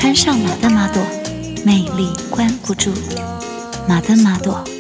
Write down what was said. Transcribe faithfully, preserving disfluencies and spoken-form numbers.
穿上马登马朵，魅力关不住。马登马朵。